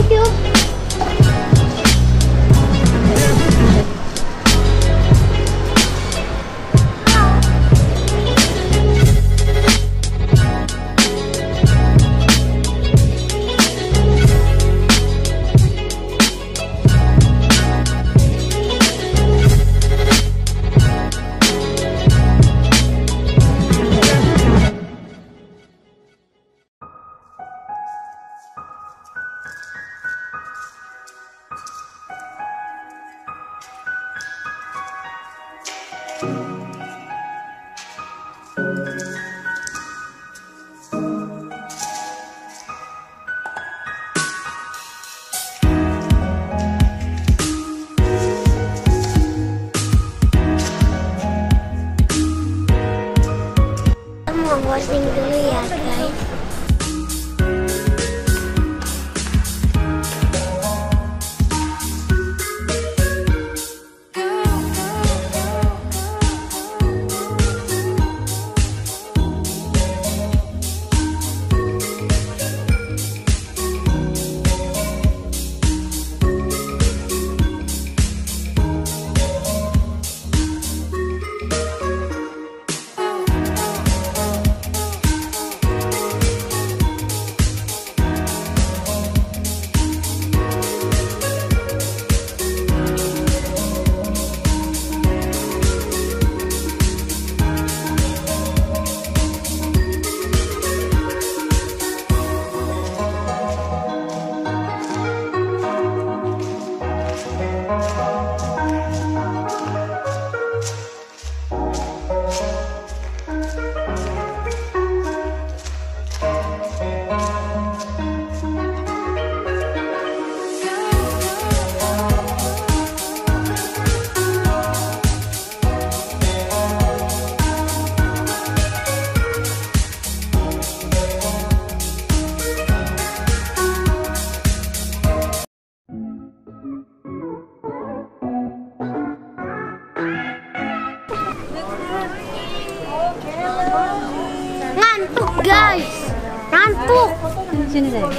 Yuk. Mau posting dulu ya guys. Ngantuk guys, ngantuk. Sini saya.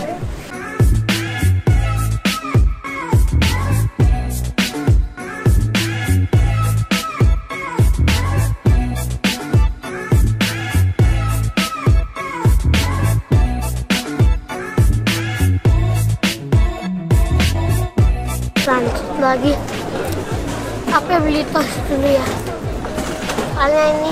Lanjut lagi. Aku beli tos dulu ya. Soalnya ini.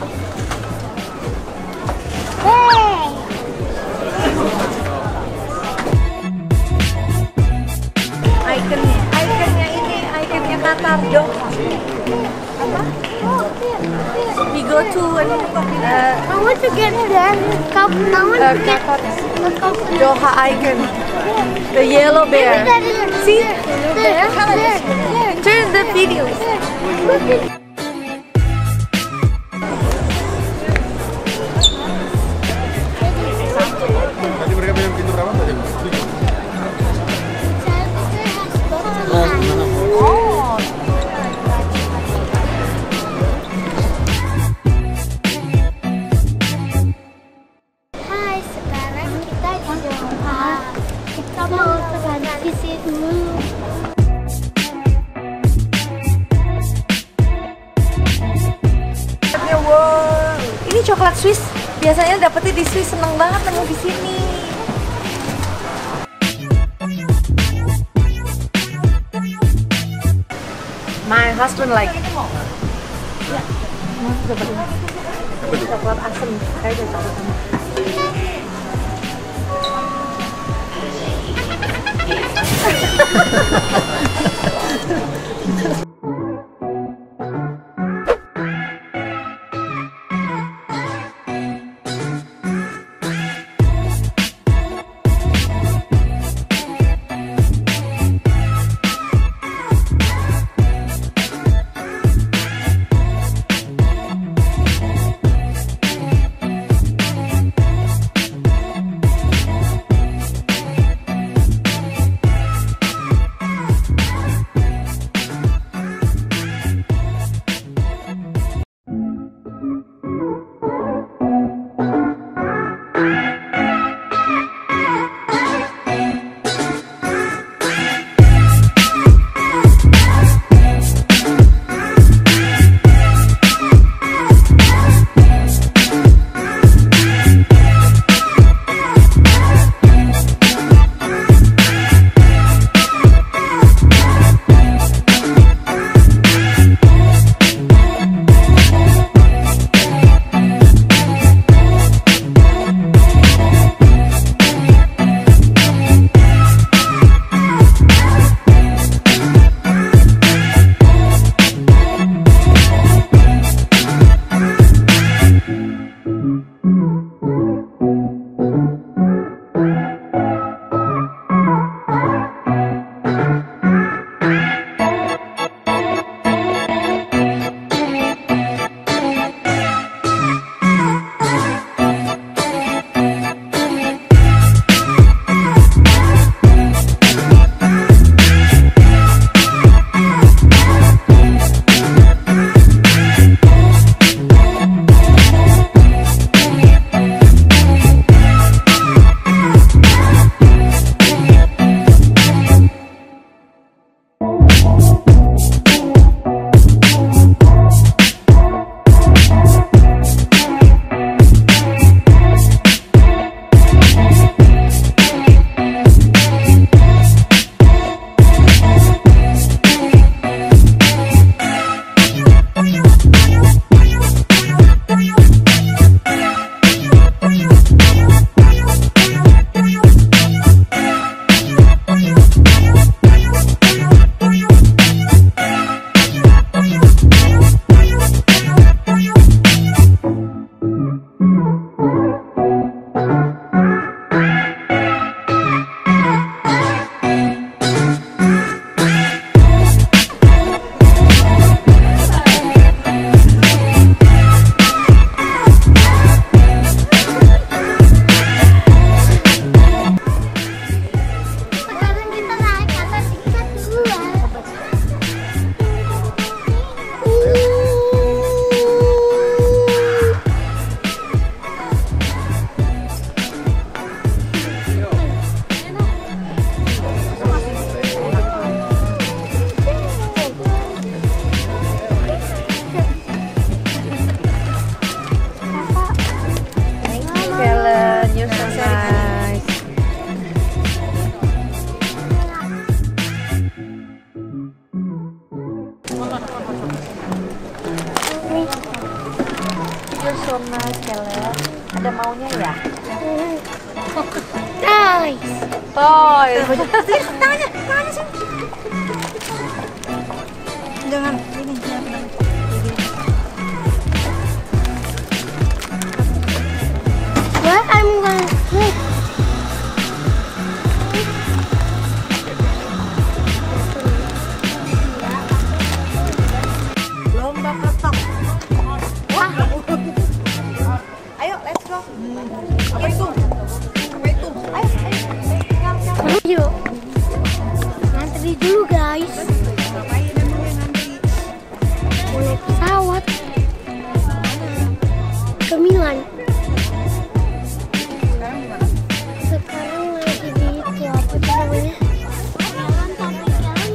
Ikonnya ini, ikonnya Qatar, Doha. Apa? We go to I want to get there. Qatar, Doha icon, the yellow bear. See? Turn the videos. Tadi mereka bilang pintu berapa tadi? Oh. Hai, sekarang kita di Doha. Kita mau transisi dulu. Wow, ini coklat Swiss. Biasanya dapetnya di Swiss, seneng banget nemu di sini. My husband like. Ya, mau coba ini. Coklat asem, kayak coklat asem. Makanya ya. Nice. Toys. Tangannya sih. Jangan ini. Where I'm gonna sleep. Lomba ketok. Wah. Ayo, let's go. Apa itu? Apa itu? Ayo. Ayo. Ngantri dulu guys. Ngapain emangnya nanti? Mau naik pesawat ke Milan. Sekarang lagi di itu apa tuh namanya? Jalan tapi jalan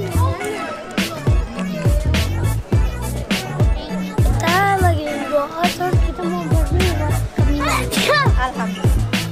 kita lagi doa terus kita mau berdua ke Milan. Alhamdulillah.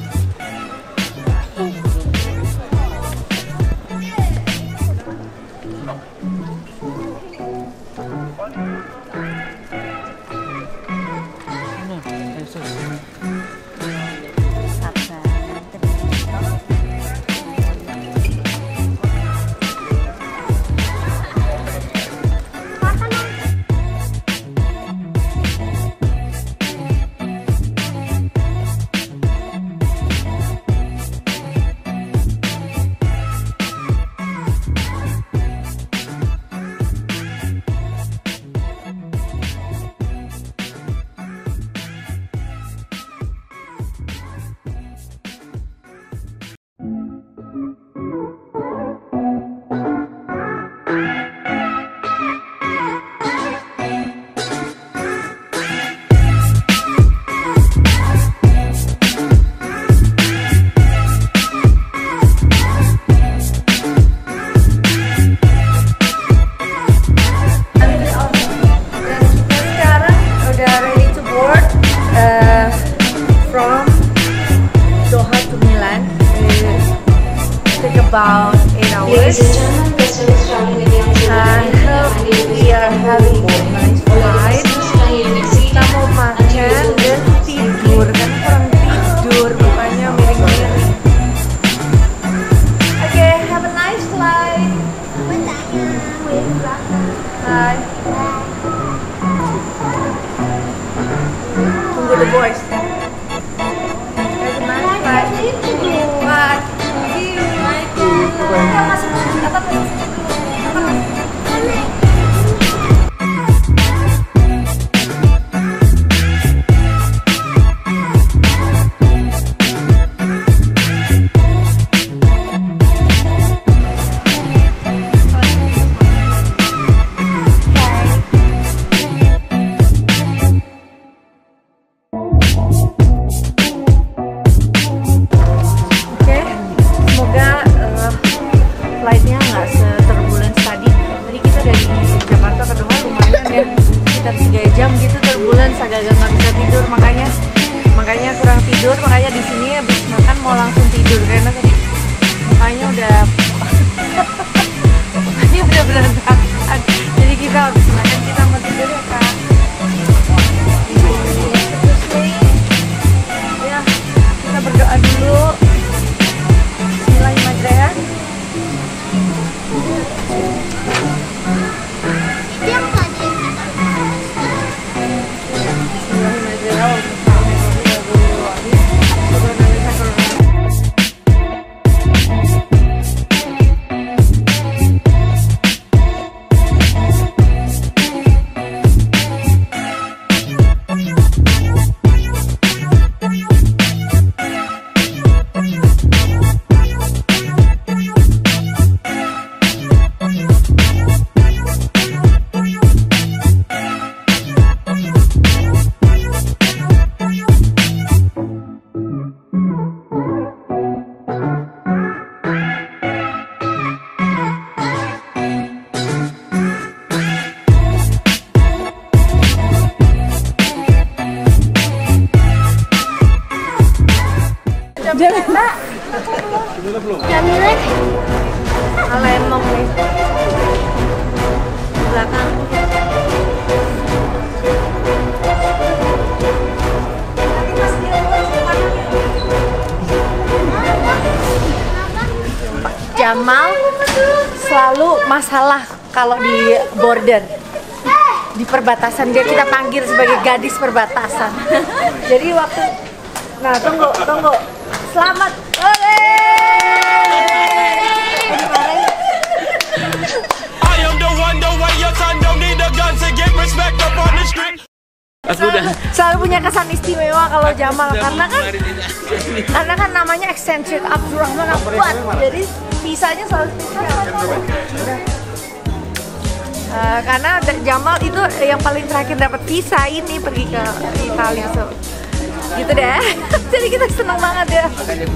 About 8 hours, and we are having a nice flight. Kita mau makan dan tidur, kan kurang tidur, makanya miring-miring. Oke, have a nice flight. Bye. Tunggu the boys. Have a nice flight. Bye. Flightnya nggak seturbulence tadi. Tadi kita dari Jakarta ke Doha lumayan ya, sekitar 3 jam gitu turbulence, agak-agak nggak bisa tidur, makanya kurang tidur, makanya di sini habis makan mau langsung tidur karena tadi makanya udah berantakan. Jadi kita habis makan kita mau tidur ya kak. Ya kita berdoa dulu. Bismillahirrahmanirrahim. Jamilan. Lemos nih. Belakang. Nanti pas dia keluar Jamal selalu masalah kalau di border, di perbatasan. Dia kita panggil sebagai gadis perbatasan. Jadi waktu, nah tunggu, selamat, selalu punya kesan istimewa kalau Jamal, karena kan namanya eccentric Abdurrahman Abuat, jadi visanya selalu spesial. Karena Jamal itu yang paling terakhir dapat visa ini pergi ke Italia, so gitu deh. Jadi kita senang banget ya.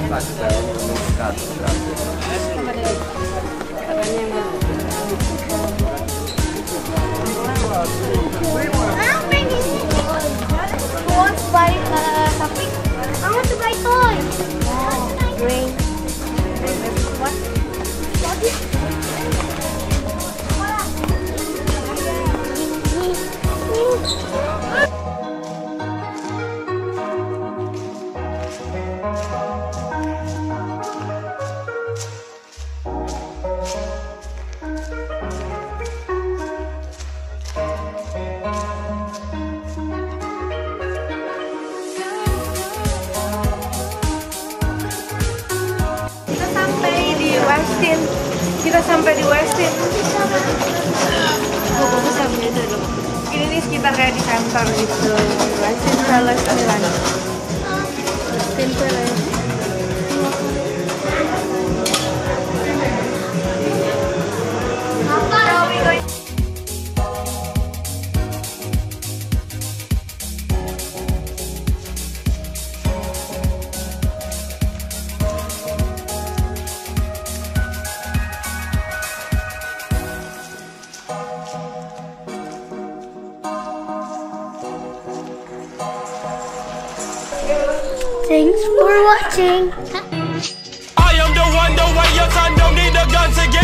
Who wants to buy something? I want to buy toys. Green. What? Kita sampai di Westin. Ini nih sekitar kayak di center gitu. Westin Palace Milan. Westin Palace. Thanks for watching. I am the one, the way your son don't need a gun to get